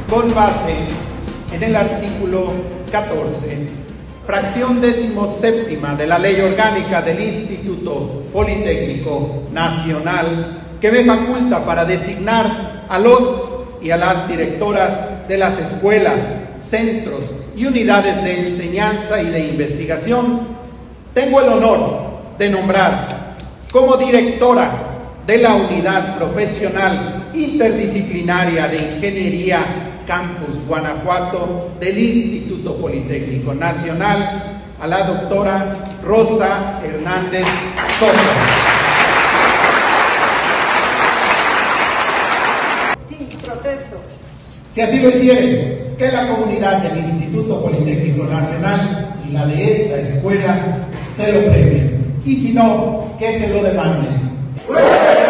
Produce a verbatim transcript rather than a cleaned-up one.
con base en el artículo catorce, fracción decimoséptima de la Ley Orgánica del Instituto Politécnico Nacional, que me faculta para designar a los y a las directoras de las escuelas, centros y unidades de enseñanza y de investigación, tengo el honor de nombrar como directora de la Unidad Profesional Interdisciplinaria de Ingeniería Campus Guanajuato del Instituto Politécnico Nacional a la doctora Rosa Hernández Soto. Sí, protesto. Si así lo hicieren, que la comunidad del Instituto Politécnico Nacional y la de esta escuela se lo premien, y si no, que se lo demanden.